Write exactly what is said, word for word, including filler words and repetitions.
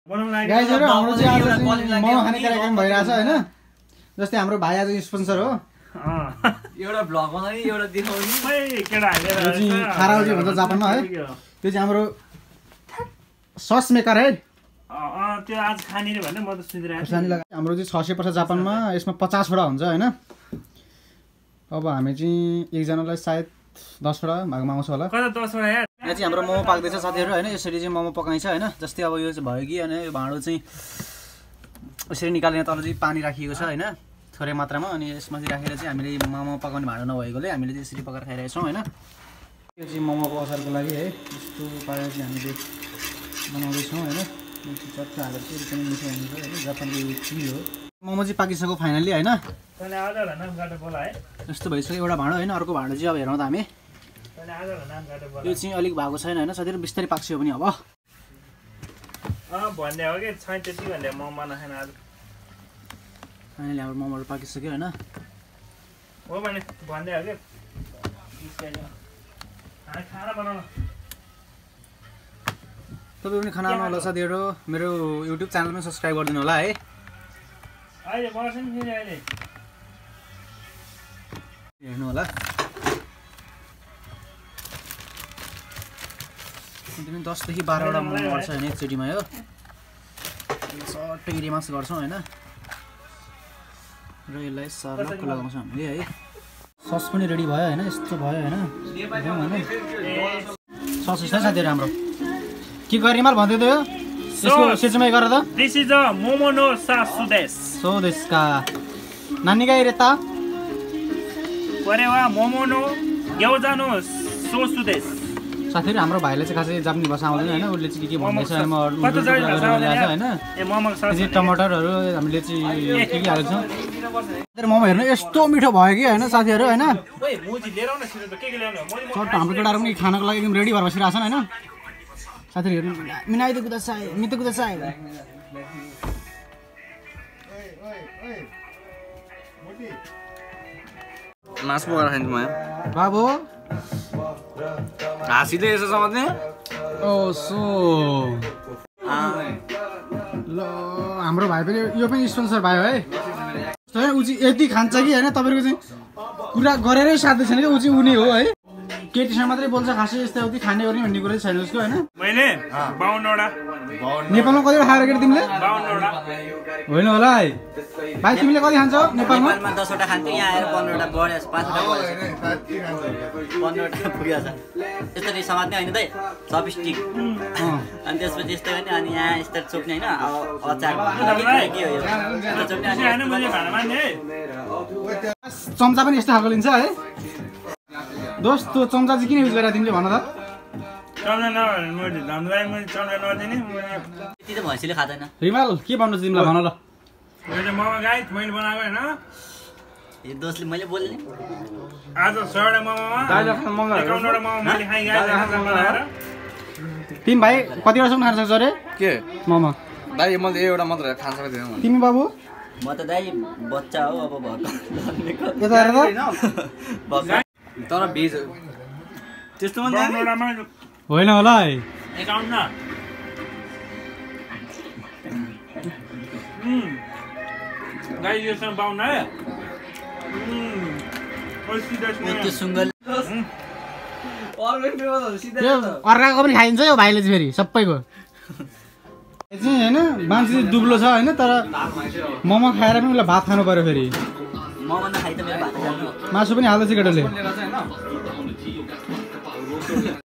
गाइजहरु हाम्रो चाहिँ आज चाहिँ मोमो खाने कार्यक्रम भइरहेछ हैन जस्तै हाम्रो भाइ आज स्पोन्सर हो एउटा भ्लग बनाउने एउटा देखाउने मै केडा हालेर चाहिँ खाराउजी भन्छ जापानमा है त्यो चाहिँ हाम्रो सस मेकर है अ त्यो आज खाने रे भन्ने म त सुनिरहेको खुर्सानी लगा हाम्रो चाहिँ छ सय पर्छ जापानमा यसमा पचास वटा हुन्छ हैन अब हामी चाहिँ एकजनालाई सायद दस वटा भागमा आउँछ होला कता दस वटा यार यहाँ चाहिँ हाम्रो मोमो पाक्दैछ साथीहरु हैन यसरी चाहिँ मोमो पकाइन्छ हैन जस्तै अब यो चाहिँ भयो कि अनि यो भाँडो चाहिँ यसरी निकालेर तल चाहिँ पानी राखिएको छ हैन थोरै मात्रामा अनि यसमा चाहिँ राखेर चाहिँ हामीले मोमो पकाउने भाँडो नभएकोले हामीले चाहिँ यसरी पकाएर खाइरहेका छौं हैन यो चाहिँ मोमोको अचारको लागि है यस्तो पारेर चाहिँ हामीले बनाउँदै छौं हैन चट्ट हालेर चाहिँ एकदमै मिठो हुन्छ हैन जापानको यो चिज हो मोमो चाहिँ पाकिसक्यो फाइनली हैन तले आजहरुलाई नाम काटे बोला है यस्तो भइसक्यो एउटा भाँडो हैन अर्को भाँडो चाहिँ अब हेरौँ त हामी तले आजहरुलाई नाम काटे बोला यो चाहिँ अलिक भएको छैन हैन साथीहरु बिस्तारै पाक्छ पनि अब अ भन्ने हो के छैन त्यति भन्ने मोमो बनाउन खान आज फाइनली हाम्रो मोमोहरु पाकिसक्यो हैन हो भने भन्ने हो के हामी खाना बनाउन तपाईहरु पनि खाना बनाउनु होला साथीहरु मेरो युट्युब च्यानलमा सब्स्क्राइब गरिदिनु होला है अहिले बर्छन् फेरि अहिले हेर्नु होला तिमी दस देखि बाह्र वटा मोमो गर्छ हैन एकचोटीमा यो सट्टै रिमास गर्छौं हैन र यसलाई सर्लक्क लगाउँछौं हामीले है सस पनि रेडी भयो हैन यस्तो भयो हैन सस छ साथीहरु हाम्रो के गरे रिमाल भन्दै थियो यसको सेचुमै गर त दिस इज अ मोमो नो सासुदेस सो देशका नानीगा इरेता परेवा मोमो नो ग्याउजा नो सोसुदेस साथीहरु हाम्रो भाइले चाहिँ खासै जापानी भाषा आउँदैन हैन उले चाहिँ के के भन्दैछ हैन कता जापानी भाषा आउँदैन हैन ए मोमोको सस चाहिँ टमाटरहरु हामीले चाहिँ के के हालेको छौं तर मोमो हेर्नु यस्तो मिठो भयो कि हैन साथीहरु हैन ओइ मुजी लिएर आउन छिटो त के के ल्याउनु मैले सट हाम्रो केटाहरु पनि खानको लागि एकदम रेडी भएर बसिरहेछन् हैन साथीहरु हेर्नु मिनाइ त कुदासाइ मित कुदासाइ मासु पकाएर खान्छु म बाबु हाँसीले यसो समात्ने ओ सो ल हाम्रो भाइ पनि यो पनि स्पोन्सर भयो है हैन उ चाहिँ यति खान्छ कि हैन तपाईहरुको चाहिँ कुरा गरेरै साध्य छैन कि उ चाहिँ उनी हो है केटीसँग मात्रै बोल्छ खासै यस्तै उति खाने गर्ने भन्ने कुरा छैन उसको हैन मैले बाउन्न वटा नेपालमा कति खाएर केटी तिमीले बाउन्न वटा होइन होला है भाइ तिमीले कति खान्छौ नेपालमा नेपालमा दस वटा खान्थ्यो यहाँ आएर पन्ध्र वटा बढ्यो पाँच वटा बढ्यो पन्ध्र वटा पुग्यो छ यसरी समात्ने होइन त चपस्टिक अनि त्यसपछि यस्तै गर्ने अनि यहाँ यस्तरी चोप्ने होइन अचार के हो यो चोप्ने हैन मैले भाडा मान्ने है चम्चा पनि यस्तो खालको लिन्छ है दोस्त त्यो चम्चा चाहिँ किन युज गरेर तिमीले भन त चम्चा नभए मैले धनलाई मैले चम्चा नदिने त्यति त भैँसीले खाँदैन रिमाल के भन्नु छ तिमीलाई भन ल मैले मोमो गाई मैले बनाएको हैन यो दोस्तले मैले बोल्ने आज सयवटा मोमोमा एकाउन्न वटा मोमो मैले खाइ गाई बनाएर तिमी भाइ कतिवटा सम्म खान सक्छौ रे के मोमो दाइ मैले एउटा मात्र खान सक्दिनँ तिमी बाबु म त दाइ बच्चा हो अब भर्खर यता हेर त तर भेज त्यस्तो पनि बाउन्न वटामा होइन होला है एकाउन्न उम् गाई यो सँग बाउन्न है उम् पैसा दस त्यो सुङ्गल यो अर्काको पनि खाइन्छ यो भाइले चाहिँ फेरि सबैको चाहिँ हैन मान्छे चाहिँ दुब्लो छ हैन तर मोमो खाएर पनि उसलाई भात खानु पर्यो फेरि मभन्दा खाइ त मेरो भात खानु मासु पनि हाल्दैछ केटाले